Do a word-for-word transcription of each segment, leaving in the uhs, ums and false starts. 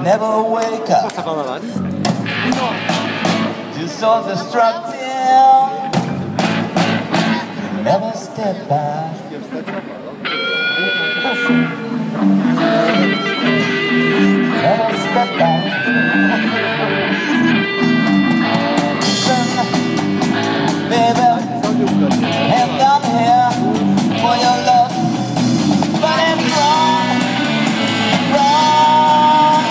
never wake up. You're so destructive. Never step back. Never step back. Listen, baby, and I'm here for your love, but it's wrong, wrong.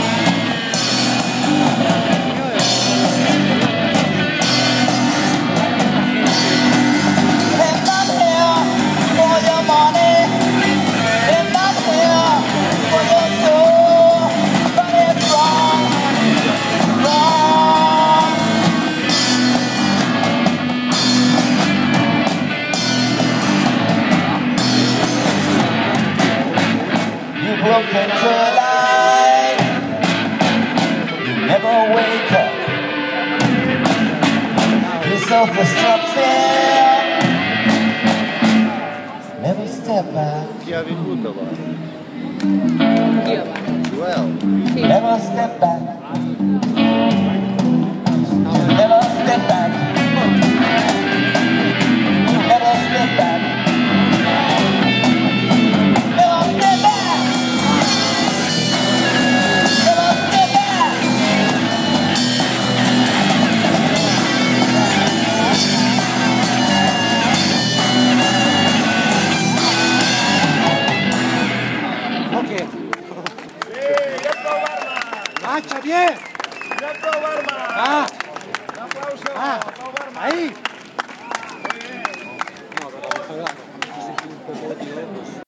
And I'm here for your money, and I'm here for your soul, but it's wrong, wrong. You broke into life, you never wake up. You're self-destructive, never step back. Never step back. Never step back. Never step back. Never step back. Never step back. Oke. Baca dia. Ah.